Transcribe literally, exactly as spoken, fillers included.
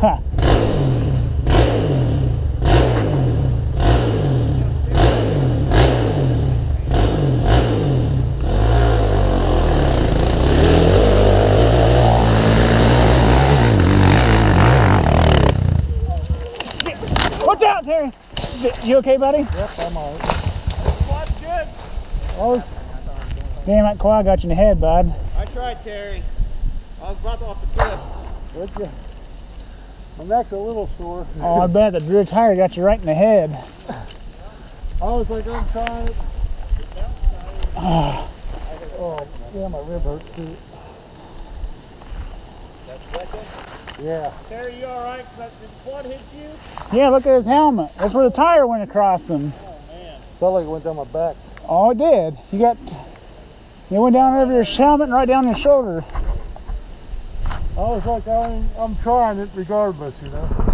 Ha. Watch out, Terry. You okay, buddy? Yep, I'm all right. Quad's good. Oh, damn, that quad got you in the head, bud. I tried, Terry. I was about off the cliff. Would you? My neck's a little sore. Oh, I bet the rear tire got you right in the head. I was like, I'm trying it. Oh, Oh, yeah, my rib hurts too. Yeah. Terry, you all right? Did the quad hit you? yeah, look at his helmet. That's where the tire went across him. Oh, man. Felt like it went down my back. Oh, it did. You got, it went down over your helmet and right down your shoulder. I was like, I'm, I'm trying it regardless, you know.